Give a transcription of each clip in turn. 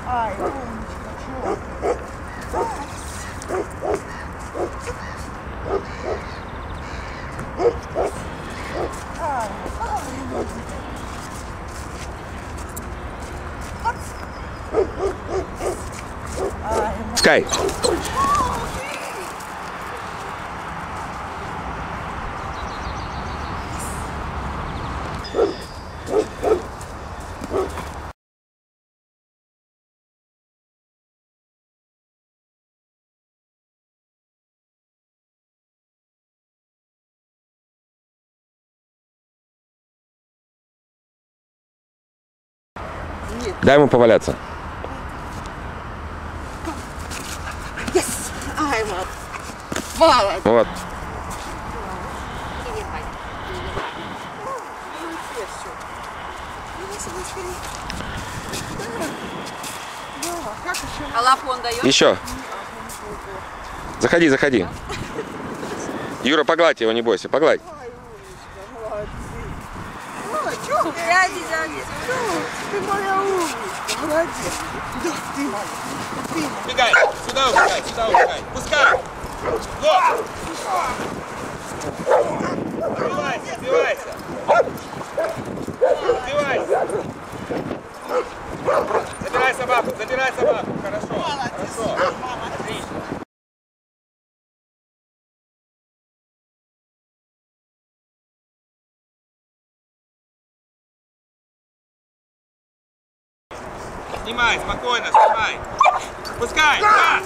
Ай, умничка, чего? Ай, Скай. Дай ему поваляться. yes. Ай, вот. Молодец. Вот. А лапу он дает? Еще. Заходи, заходи. Юра, погладь его, не бойся, погладь. Дяди, дяди. Ты моя умничка, молодец. Да, ты моя. Ты моя. Убегай, сюда убегай, сюда убегай. Пускай. Вот. Сбивайся, сбивайся. Сбивайся. Забирай собаку, забирай собаку. Хорошо, хорошо. Отлично. Снимай, спокойно, снимай. Пускай, да.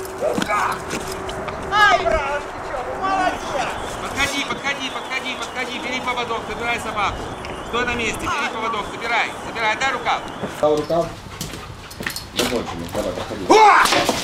Ай, брат, ты что, молодец. Подходи, подходи, подходи, подходи. Бери поводок, забирай собаку. Стой на месте, бери поводок, забирай. Забирай, дай рукав. Дал рукав. Закончили. Давай, проходи.